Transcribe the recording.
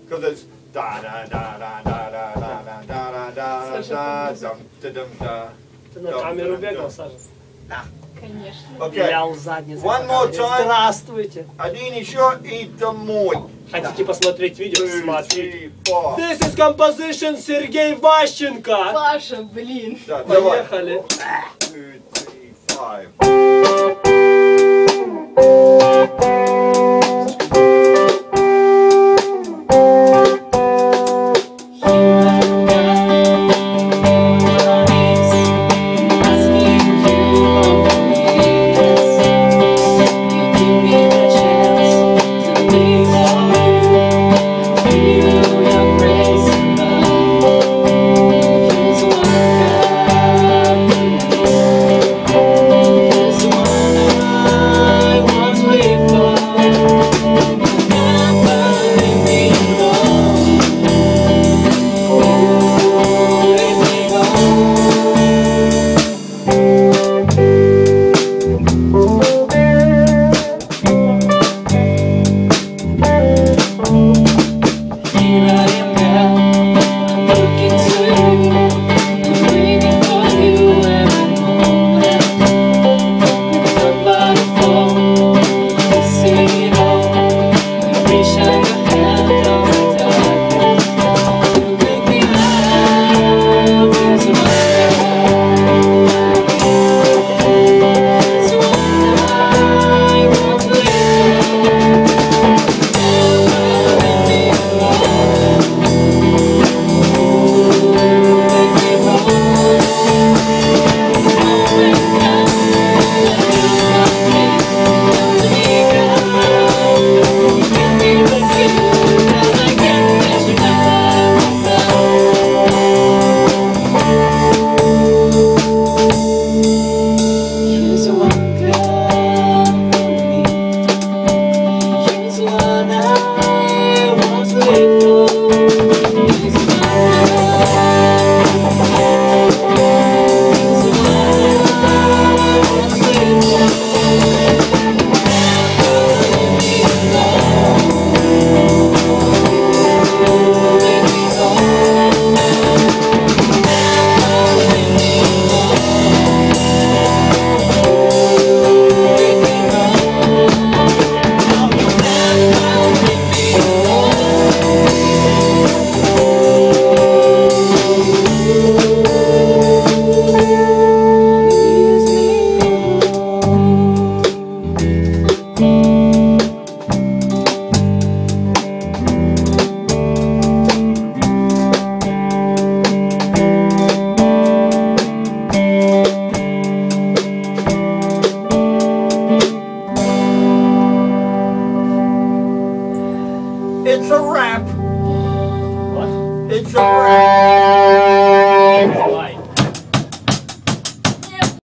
Because it's da da da da da da da da da da da da da. Ты на камеру бегал, Саша? Да. Конечно. Okay. One more time. Здравствуйте. Один еще и домой. Хотите посмотреть видео? Смотрите. This is composition Sergey Vashenko. Паша, блин. Поехали. 2, 3, 5. It's a wrap. What? It's a wrap.